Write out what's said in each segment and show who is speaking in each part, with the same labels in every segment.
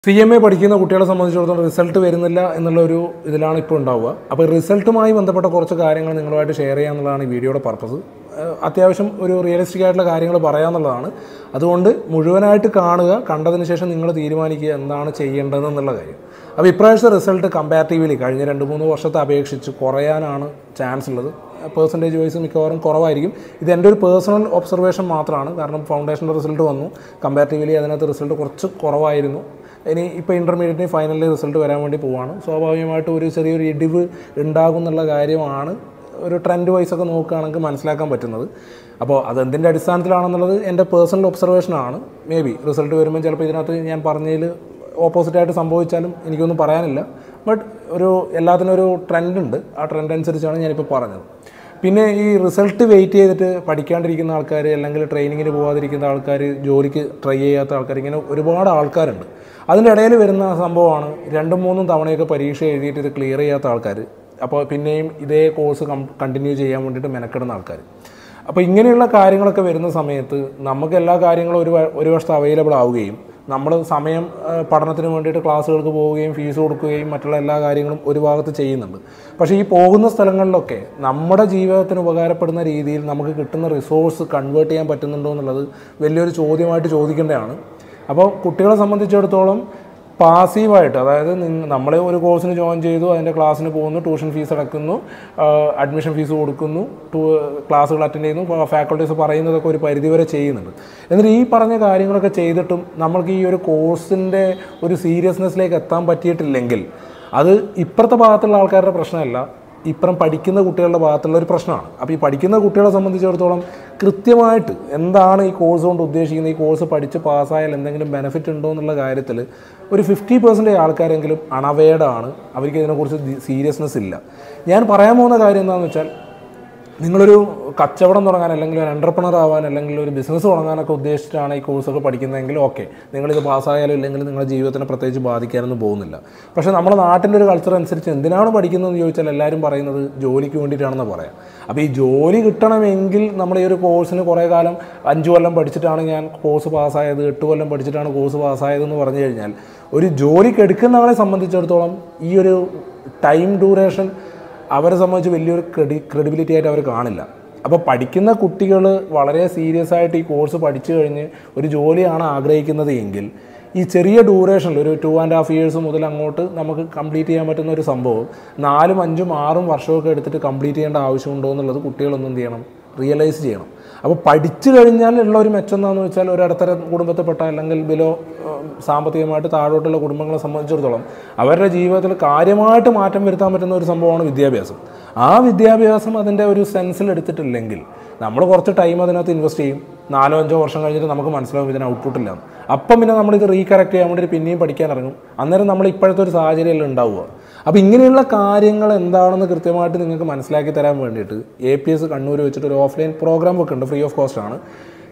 Speaker 1: CMA പഠിക്കുന്ന കുട്ടികളെ സംബന്ധിച്ചിടത്തോളം റിസൾട്ട് വരുന്നില്ല എന്നുള്ളൊരു ഇതിലാണ് ഇപ്പോൾ ഉണ്ടാവുക. അപ്പോൾ റിസൾട്ടുമായി ബന്ധപ്പെട്ട കുറച്ച് കാര്യങ്ങൾ നിങ്ങളുമായിട്ട് ഷെയർ ചെയ്യാന്നുള്ളതാണ് ഈ വീഡിയോയുടെ പർപ്പസ്. അത്യാവശ്യം ഒരു റിയലിസ്റ്റിക് ആയിട്ടുള്ള കാര്യങ്ങൾ പറയാമെന്നുള്ളതാണ്. അതുകൊണ്ട് മുഴുവനായിട്ട് കാണുക, കണ്ടതിന് ശേഷം നിങ്ങൾ തീരുമാനിക്കുക എന്താണ് ചെയ്യേണ്ടതെന്നുള്ള കാര്യം. അപ്പോൾ ഇപ്രാവശ്യത്തെ റിസൾട്ട് കമ്പാരിറ്റീവ്ലി കഴിഞ്ഞ 2-3 വർഷത്തെ അപേക്ഷിച്ച് കുറയാനാണ് ചാൻസ് ഉള്ളത്. പെർസെൻറ്റേജ് വൈസ് മിക്കവാറും കുറവായിരിക്കും. ഇത് എൻ്റെ ഒരു പേഴ്സണൽ ഒബ്സർവേഷൻ മാത്രമാണ്. കാരണം ഫൗണ്ടേഷൻ്റെ റിസൾട്ട് വന്നു, കമ്പാരിറ്റീവ്ലി അതിനകത്ത് റിസൾട്ട് കുറച്ച് കുറവായിരുന്നു. ഇനി ഇപ്പോൾ ഇൻ്റർമീഡിയറ്റിന് ഫൈനലിൽ റിസൾട്ട് വരാൻ വേണ്ടി പോവുകയാണ്. സ്വാഭാവികമായിട്ടും ഒരു ചെറിയൊരു ഇടിവ് ഉണ്ടാകും എന്നുള്ള കാര്യമാണ് ഒരു ട്രെൻഡ് വൈസൊക്കെ നോക്കുകയാണെങ്കിൽ മനസ്സിലാക്കാൻ പറ്റുന്നത്. അപ്പോൾ അതെന്തിൻ്റെ അടിസ്ഥാനത്തിലാണെന്നുള്ളത് എൻ്റെ പേഴ്സണൽ ഒബ്സർവേഷനാണ്. മേ ബി റിസൾട്ട് വരുമ്പോൾ ചിലപ്പോൾ ഇതിനകത്ത് ഞാൻ പറഞ്ഞതിൽ ഓപ്പോസിറ്റായിട്ട് സംഭവിച്ചാലും എനിക്കൊന്നും പറയാനില്ല. ബട്ട് എല്ലാത്തിനും ഒരു ട്രെൻഡുണ്ട്. ആ ട്രെൻഡ് അനുസരിച്ചാണ് ഞാനിപ്പോൾ പറഞ്ഞത്. പിന്നെ ഈ റിസൾട്ട് വെയിറ്റ് ചെയ്തിട്ട് പഠിക്കാണ്ടിരിക്കുന്ന ആൾക്കാർ, അല്ലെങ്കിൽ ട്രെയിനിങ്ങിന് പോകാതിരിക്കുന്ന ആൾക്കാർ, ജോലിക്ക് ട്രൈ ചെയ്യാത്ത ആൾക്കാർ, ഇങ്ങനെ ഒരുപാട് ആൾക്കാരുണ്ട്. അതിൻ്റെ ഇടയിൽ വരുന്ന സംഭവമാണ് 2-3 തവണയൊക്കെ പരീക്ഷ എഴുതിയിട്ട് ഇത് ക്ലിയർ ചെയ്യാത്ത ആൾക്കാർ. അപ്പോൾ പിന്നെയും ഇതേ കോഴ്സ് കണ്ടിന്യൂ ചെയ്യാൻ വേണ്ടിയിട്ട് മെനക്കെടുന്ന ആൾക്കാർ. അപ്പോൾ ഇങ്ങനെയുള്ള കാര്യങ്ങളൊക്കെ വരുന്ന സമയത്ത് നമുക്ക് എല്ലാ കാര്യങ്ങളും ഒരു വർഷത്തെ അവൈലബിൾ ആവുകയും നമ്മൾ സമയം പഠനത്തിന് വേണ്ടിയിട്ട് ക്ലാസ്സുകൾക്ക് പോവുകയും ഫീസ് കൊടുക്കുകയും മറ്റുള്ള എല്ലാ കാര്യങ്ങളും ഒരു ഭാഗത്ത് ചെയ്യുന്നുണ്ട്. പക്ഷേ ഈ പോകുന്ന സ്ഥലങ്ങളിലൊക്കെ നമ്മുടെ ജീവിതത്തിന് ഉപകാരപ്പെടുന്ന രീതിയിൽ നമുക്ക് കിട്ടുന്ന റിസോഴ്സ് കൺവേർട്ട് ചെയ്യാൻ പറ്റുന്നുണ്ടോ എന്നുള്ളത് വലിയൊരു ചോദ്യമായിട്ട് ചോദിക്കേണ്ടതാണ്. അപ്പോൾ കുട്ടികളെ സംബന്ധിച്ചിടത്തോളം പാസീവായിട്ട്, അതായത് നമ്മൾ ഒരു കോഴ്സിന് ജോയിൻ ചെയ്തു, അതിൻ്റെ ക്ലാസ്സിന് പോകുന്നു, ട്യൂഷൻ ഫീസ് അടയ്ക്കുന്നു, അഡ്മിഷൻ ഫീസ് കൊടുക്കുന്നു, ക്ലാസ്സുകൾ അറ്റൻഡ് ചെയ്യുന്നു, ഫാക്കൾട്ടീസ് പറയുന്നതൊക്കെ ഒരു പരിധിവരെ ചെയ്യുന്നുണ്ട്. എന്നിട്ട് ഈ പറഞ്ഞ കാര്യങ്ങളൊക്കെ ചെയ്തിട്ടും നമ്മൾക്ക് ഈ ഒരു കോഴ്സിൻ്റെ ഒരു സീരിയസ്നെസ്സിലേക്ക് എത്താൻ പറ്റിയിട്ടില്ലെങ്കിൽ അത് ഇപ്പുറത്തെ ഭാഗത്തുള്ള ആൾക്കാരുടെ പ്രശ്നമല്ല, ഇപ്പുറം പഠിക്കുന്ന കുട്ടികളുടെ ഭാഗത്തുള്ള ഒരു പ്രശ്നമാണ്. അപ്പോൾ ഈ പഠിക്കുന്ന കുട്ടികളെ സംബന്ധിച്ചിടത്തോളം കൃത്യമായിട്ട് എന്താണ് ഈ കോഴ്സ് കൊണ്ട് ഉദ്ദേശിക്കുന്നത്, ഈ കോഴ്സ് പഠിച്ച് പാസ്സായാൽ എന്തെങ്കിലും ബെനിഫിറ്റ് ഉണ്ടോ എന്നുള്ള കാര്യത്തിൽ ഒരു 50% ആൾക്കാരെങ്കിലും അണവേർഡാണ്. അവർക്ക് ഇതിനെക്കുറിച്ച് സീരിയസ്നെസ് ഇല്ല. ഞാൻ പറയാൻ പോകുന്ന കാര്യം എന്താണെന്ന് വെച്ചാൽ, നിങ്ങളൊരു കച്ചവടം തുടങ്ങാൻ, അല്ലെങ്കിൽ ഒരു എൻ്റർപ്രണർ ആവാൻ, അല്ലെങ്കിൽ ഒരു ബിസിനസ് തുടങ്ങാനൊക്കെ ഉദ്ദേശിച്ചിട്ടാണ് ഈ കോഴ്സൊക്കെ പഠിക്കുന്നതെങ്കിൽ ഓക്കെ, നിങ്ങളിത് പാസ്സായാലും ഇല്ലെങ്കിൽ നിങ്ങളുടെ ജീവിതത്തിനെ പ്രത്യേകിച്ച് ബാധിക്കാനൊന്നും പോകുന്നില്ല. പക്ഷേ നമ്മുടെ നാട്ടിൻ്റെ ഒരു കൾച്ചർ അനുസരിച്ച് എന്തിനാണ് പഠിക്കുന്നതെന്ന് ചോദിച്ചാൽ എല്ലാവരും പറയുന്നത് ജോലിക്ക് വേണ്ടിയിട്ടാണെന്ന് പറയാം. അപ്പോൾ ഈ ജോലി കിട്ടണമെങ്കിൽ നമ്മൾ ഈ ഒരു കോഴ്സിന് കുറേ കാലം 5 കൊല്ലം പഠിച്ചിട്ടാണ് ഞാൻ കോഴ്സ് പാസ്സായത്, 8 കൊല്ലം പഠിച്ചിട്ടാണ് കോഴ്സ് പാസ്സായതെന്ന് പറഞ്ഞു കഴിഞ്ഞാൽ ഒരു ജോലിക്ക് എടുക്കുന്നവരെ സംബന്ധിച്ചിടത്തോളം ഈ ഒരു ടൈം ഡ്യൂറേഷൻ അവരെ സംബന്ധിച്ച് വലിയൊരു ക്രെഡിബിലിറ്റി ആയിട്ട് അവർ കാണില്ല. അപ്പോൾ പഠിക്കുന്ന കുട്ടികൾ വളരെ സീരിയസ് ആയിട്ട് ഈ കോഴ്സ് പഠിച്ചു കഴിഞ്ഞ് ഒരു ജോലിയാണ് ആഗ്രഹിക്കുന്നത് എങ്കിൽ ഈ ചെറിയ ഡ്യൂറേഷനിൽ ഒരു 2.5 years മുതൽ അങ്ങോട്ട് നമുക്ക് കംപ്ലീറ്റ് ചെയ്യാൻ പറ്റുന്ന ഒരു സംഭവം 4, 5, 6 വർഷമൊക്കെ എടുത്തിട്ട് കംപ്ലീറ്റ് ചെയ്യേണ്ട ആവശ്യമുണ്ടോ എന്നുള്ളത് കുട്ടികളൊന്നും എന്ത് ചെയ്യണം, റിയലൈസ് ചെയ്യണം. അപ്പോൾ പഠിച്ചു കഴിഞ്ഞാൽ ഉള്ള ഒരു മെച്ചം എന്താണെന്ന് വെച്ചാൽ, ഒരു ഇടത്തരം കുടുംബത്തിൽപ്പെട്ട അല്ലെങ്കിൽ ബിലോ സാമ്പത്തികമായിട്ട് താഴോട്ടുള്ള കുടുംബങ്ങളെ സംബന്ധിച്ചിടത്തോളം അവരുടെ ജീവിതത്തിൽ കാര്യമായിട്ട് മാറ്റം വരുത്താൻ പറ്റുന്ന ഒരു സംഭവമാണ് വിദ്യാഭ്യാസം. ആ വിദ്യാഭ്യാസം അതിൻ്റെ ഒരു സെൻസിൽ എടുത്തിട്ടില്ലെങ്കിൽ നമ്മൾ കുറച്ച് ടൈം അതിനകത്ത് ഇൻവെസ്റ്റ് ചെയ്യും. 4-5 വർഷം കഴിഞ്ഞിട്ട് നമുക്ക് മനസ്സിലാവും ഇതിന് ഔട്ട്പുട്ടില്ല. അപ്പം പിന്നെ നമ്മളിത് റീകറക്റ്റ് ചെയ്യാൻ വേണ്ടി പിന്നെയും പഠിക്കാൻ ഇറങ്ങും. അന്നേരം നമ്മൾ ഇപ്പോഴത്തെ ഒരു സാഹചര്യം ഉണ്ടാവുക. അപ്പോൾ ഇങ്ങനെയുള്ള കാര്യങ്ങൾ എന്താണെന്ന് കൃത്യമായിട്ട് നിങ്ങൾക്ക് മനസ്സിലാക്കി തരാൻ വേണ്ടിയിട്ട് APS കണ്ണൂർ വെച്ചിട്ട് ഒരു ഓഫ്ലൈൻ പ്രോഗ്രാം ഒക്കെ ഉണ്ട്, ഫ്രീ ഓഫ് കോസ്റ്റ് ആണ്.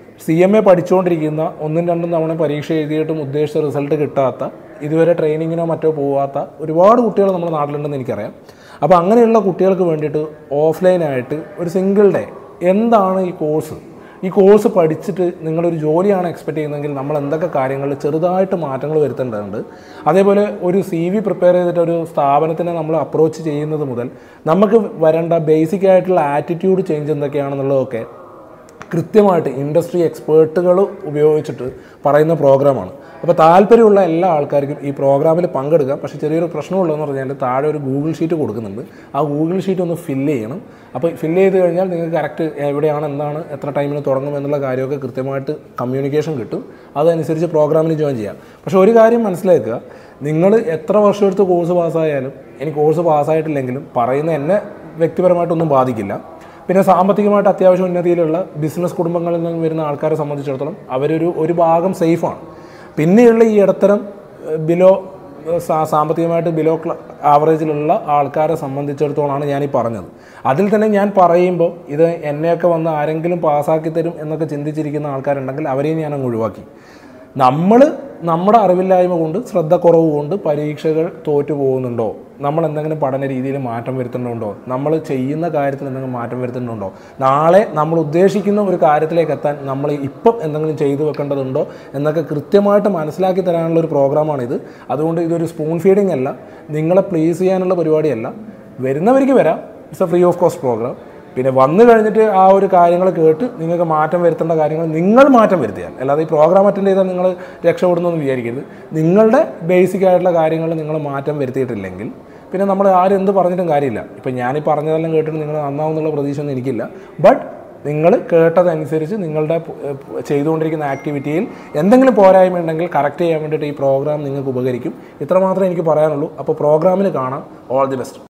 Speaker 1: CMA പഠിച്ചുകൊണ്ടിരിക്കുന്ന 1-2 തവണ പരീക്ഷ എഴുതിയിട്ടും ഉദ്ദേശിച്ച റിസൾട്ട് കിട്ടാത്ത, ഇതുവരെ ട്രെയിനിങ്ങിനോ മറ്റോ പോകാത്ത ഒരുപാട് കുട്ടികൾ നമ്മുടെ നാട്ടിലുണ്ടെന്ന് എനിക്കറിയാം. അപ്പോൾ അങ്ങനെയുള്ള കുട്ടികൾക്ക് വേണ്ടിയിട്ട് ഓഫ്ലൈനായിട്ട് ഒരു സിംഗിൾ ഡേ എന്താണ് ഈ കോഴ്സ് പഠിച്ചിട്ട് നിങ്ങളൊരു ജോലിയാണ് എക്സ്പെക്റ്റ് ചെയ്യുന്നതെങ്കിൽ നമ്മൾ എന്തൊക്കെ കാര്യങ്ങളിൽ ചെറുതായിട്ട് മാറ്റങ്ങൾ വരുത്തേണ്ടതുണ്ട്. അതേപോലെ ഒരു CV പ്രിപ്പയർ ചെയ്തിട്ട് ഒരു സ്ഥാപനത്തിനെ നമ്മൾ അപ്രോച്ച് ചെയ്യുന്നത് മുതൽ നമുക്ക് വരേണ്ട ബേസിക് ആയിട്ടുള്ള ആറ്റിറ്റ്യൂഡ് ചേഞ്ച് എന്തൊക്കെയാണെന്നുള്ളതൊക്കെ കൃത്യമായിട്ട് ഇൻഡസ്ട്രി എക്സ്പേർട്ടുകൾ ഉപയോഗിച്ചിട്ട് പറയുന്ന പ്രോഗ്രാമാണ്. അപ്പോൾ താല്പര്യമുള്ള എല്ലാ ആൾക്കാർക്കും ഈ പ്രോഗ്രാമിൽ പങ്കെടുക്കാം. പക്ഷേ ചെറിയൊരു പ്രശ്നമുള്ളതെന്ന് പറഞ്ഞാൽ താഴെ ഒരു ഗൂഗിൾ ഷീറ്റ് കൊടുക്കുന്നുണ്ട്. ആ ഗൂഗിൾ ഷീറ്റ് ഒന്ന് ഫില്ല് ചെയ്യണം. അപ്പോൾ ഫില്ല് ചെയ്ത് കഴിഞ്ഞാൽ നിങ്ങൾക്ക് കറക്റ്റ് എവിടെയാണ്, എന്താണ്, എത്ര ടൈമിന് തുടങ്ങും എന്നുള്ള കാര്യമൊക്കെ കൃത്യമായിട്ട് കമ്മ്യൂണിക്കേഷൻ കിട്ടും. അതനുസരിച്ച് പ്രോഗ്രാമിന് ജോയിൻ ചെയ്യാം. പക്ഷേ ഒരു കാര്യം മനസ്സിലാക്കുക, നിങ്ങൾ എത്ര വർഷം എടുത്ത് കോഴ്സ് പാസ്സായാലും, ഇനി കോഴ്സ് പാസ്സായിട്ടില്ലെങ്കിലും പറയുന്ന എന്നെ വ്യക്തിപരമായിട്ടൊന്നും ബാധിക്കില്ല. പിന്നെ സാമ്പത്തികമായിട്ട് അത്യാവശ്യം ഉന്നതിയിലുള്ള ബിസിനസ് കുടുംബങ്ങളിൽ നിന്ന് വരുന്ന ആൾക്കാരെ സംബന്ധിച്ചിടത്തോളം ഒരു ഭാഗം സേഫാണ്. പിന്നെയുള്ള ഈ ഇടത്തരം സാമ്പത്തികമായിട്ട് ബിലോ ആവറേജിലുള്ള ആൾക്കാരെ സംബന്ധിച്ചിടത്തോളമാണ് ഞാനീ പറഞ്ഞത്. അതിൽ തന്നെ ഞാൻ പറയുമ്പോൾ ഇത് എന്നെയൊക്കെ വന്ന് ആരെങ്കിലും പാസ്സാക്കി തരും എന്നൊക്കെ ചിന്തിച്ചിരിക്കുന്ന ആൾക്കാരുണ്ടെങ്കിൽ അവരെയും ഞാനങ്ങ് ഒഴിവാക്കി. നമ്മൾ നമ്മുടെ അറിവില്ലായ്മ കൊണ്ട് ശ്രദ്ധക്കുറവ് കൊണ്ട് പരീക്ഷകൾ തോറ്റു പോകുന്നുണ്ടോ, നമ്മൾ എന്തെങ്കിലും പഠന രീതിയിൽ മാറ്റം വരുത്തുന്നുണ്ടോ, നമ്മൾ ചെയ്യുന്ന കാര്യത്തിൽ എന്തെങ്കിലും മാറ്റം വരുത്തുന്നുണ്ടോ, നാളെ നമ്മൾ ഉദ്ദേശിക്കുന്ന ഒരു കാര്യത്തിലേക്ക് എത്താൻ നമ്മൾ ഇപ്പം എന്തെങ്കിലും ചെയ്തു വെക്കേണ്ടതുണ്ടോ എന്നൊക്കെ കൃത്യമായിട്ട് മനസ്സിലാക്കി തരാനുള്ള ഒരു പ്രോഗ്രാമാണിത്. അതുകൊണ്ട് ഇതൊരു സ്പൂൺ ഫീഡിങ് അല്ല, നിങ്ങളെ പ്ലീസ് ചെയ്യാനുള്ള പരിപാടിയല്ല. വരുന്നവർക്ക് വരാം, it's a free of cost program. പിന്നെ വന്നു കഴിഞ്ഞിട്ട് ആ ഒരു കാര്യങ്ങൾ കേട്ട് നിങ്ങൾക്ക് മാറ്റം വരുത്തേണ്ട കാര്യങ്ങൾ നിങ്ങൾ മാറ്റം വരുത്തിയാൽ, അല്ലാതെ ഈ പ്രോഗ്രാം അറ്റൻഡ് ചെയ്താൽ നിങ്ങൾ രക്ഷപ്പെടുന്നു വിചാരിക്കരുത്. നിങ്ങളുടെ ബേസിക് ആയിട്ടുള്ള കാര്യങ്ങൾ നിങ്ങൾ മാറ്റം വരുത്തിയിട്ടില്ലെങ്കിൽ പിന്നെ നമ്മൾ ആരും എന്ത് പറഞ്ഞിട്ടും കാര്യമില്ല. ഇപ്പം ഞാനീ പറഞ്ഞതെല്ലാം കേട്ടിട്ട് നിങ്ങൾ നന്നാവുന്നുള്ള പ്രതീക്ഷയൊന്നും എനിക്കില്ല. ബട്ട് നിങ്ങൾ കേട്ടതനുസരിച്ച് നിങ്ങളുടെ ചെയ്തുകൊണ്ടിരിക്കുന്ന ആക്ടിവിറ്റിയിൽ എന്തെങ്കിലും പോരായ്മ ഉണ്ടെങ്കിൽ കറക്റ്റ് ചെയ്യാൻ വേണ്ടിയിട്ട് ഈ പ്രോഗ്രാം നിങ്ങൾക്ക് ഉപകരിക്കും. ഇത്രമാത്രമേ എനിക്ക് പറയാനുള്ളൂ. അപ്പോൾ പ്രോഗ്രാമിൽ കാണാം. All the best.